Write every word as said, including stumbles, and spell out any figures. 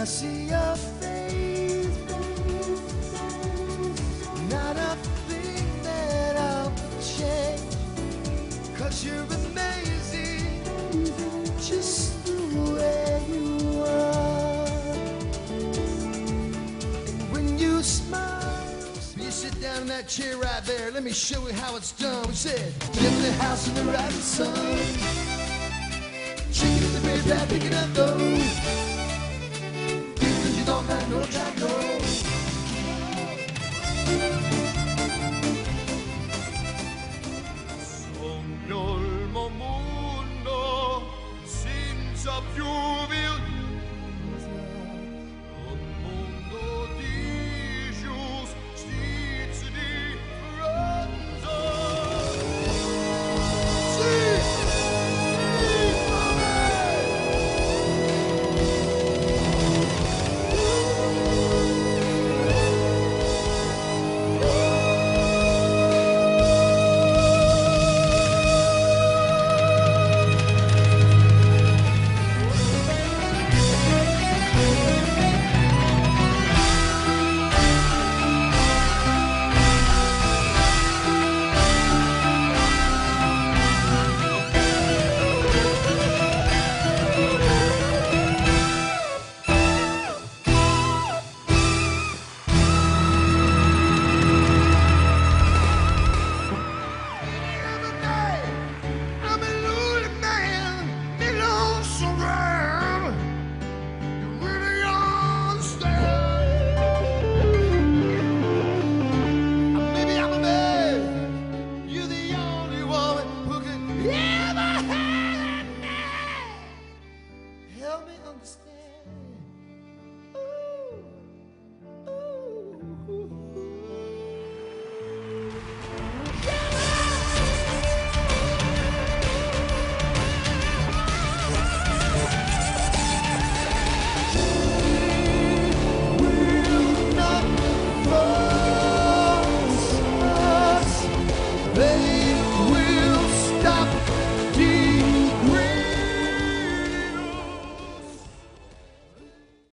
I see your face, not a thing that I'll change, 'cause you're amazing, just the way you are. And when you smile, you sit down in that chair right there. Let me show you how it's done. We said, live in the house in the rising sun, shaking in the graveyard, picking up those. You don't have no time, no